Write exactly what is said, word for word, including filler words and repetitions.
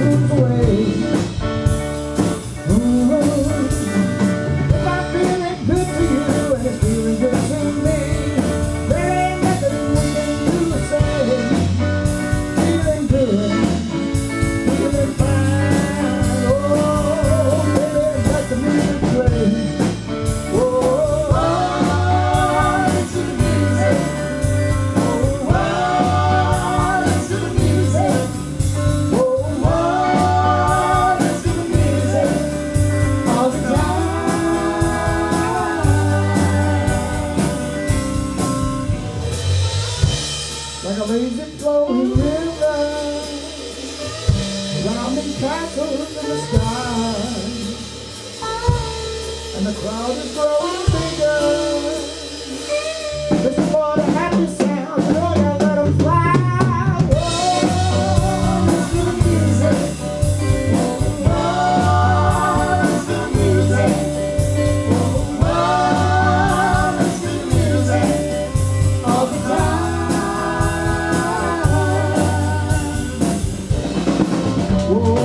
moves away. Ooh, if I'm feeling good to you and it's feeling good to me, there ain't nothing we can do to say. Feeling good, feeling fine. Oh, baby, let the music play. Like a lazy flowing river, rounding castles in the sky, and the crowd is growing bigger. Listen for the happy sounds, and oh yeah, let them fly. Oh, listen to the music. Oh, listen to the music. Oh, listen to the music all the time. Whoa.